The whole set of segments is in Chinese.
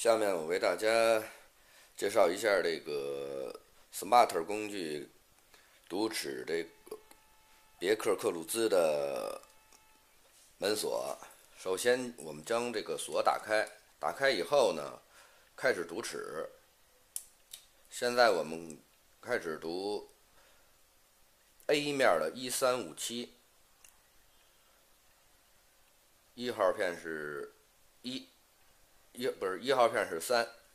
下面我为大家介绍一下这个 Smart 工具读齿这个别克克鲁兹的门锁。首先，我们将这个锁打开，打开以后呢，开始读齿。现在我们开始读 A 面的1357， 1号片是1号片是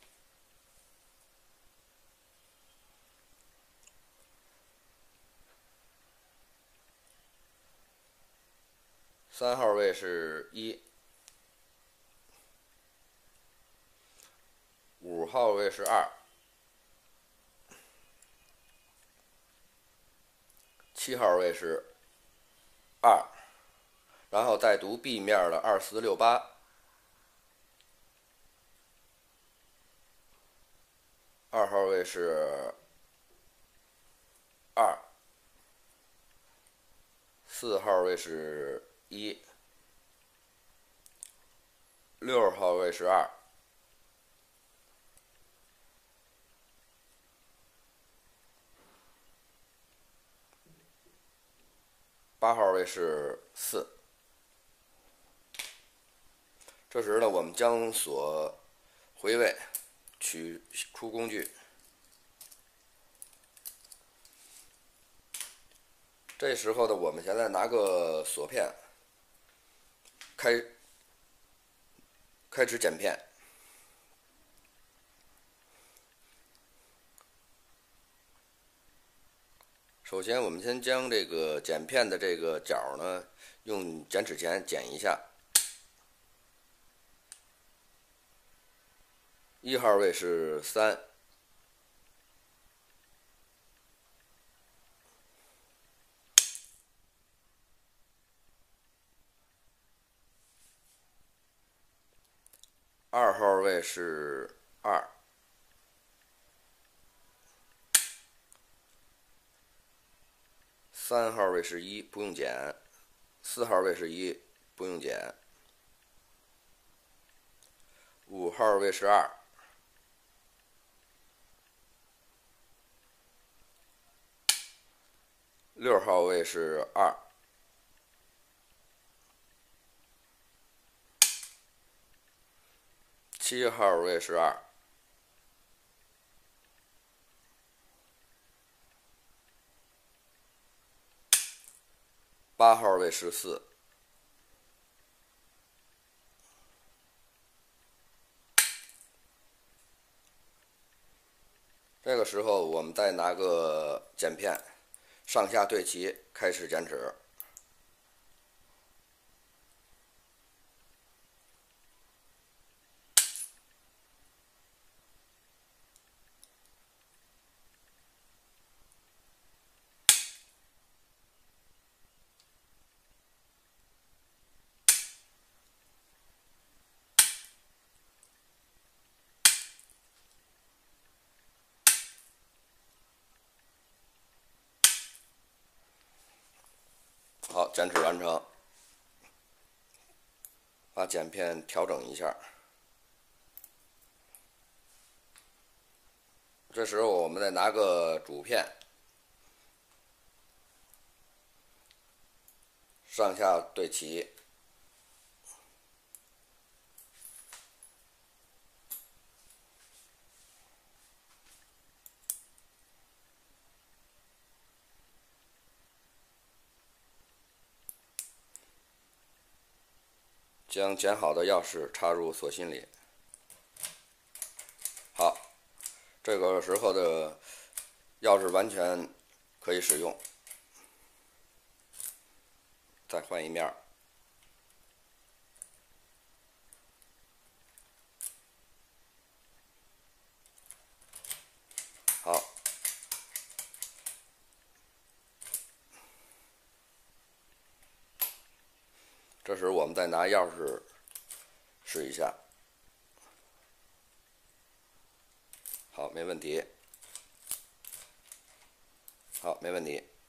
3。3号位是1， 5号位是2， 7号位是2，然后再读 B 面的2468， 2号位是2， 4号位是1， 6号位是2， 8号位是4。这时呢，我们将锁回位，取出工具。这时候呢，我们现在拿个锁片，开始剪片。首先，我们先将这个剪片的这个角呢，用剪齿钳剪一下。1号位是3， 2号位是2， 3号位是1，不用剪。4号位是1，不用剪。5号位是2， 6号位是2， 7号位是2， 8号位是4。这个时候，我们再拿个剪片，上下对齐，开始剪齿。好，剪齿完成。把剪片调整一下。这时候我们再拿个主片，上下对齐。将剪好的钥匙插入锁芯里。好，这个时候的钥匙完全可以使用。再换一面。好，这时我们再拿钥匙试一下。好，没问题。好，没问题。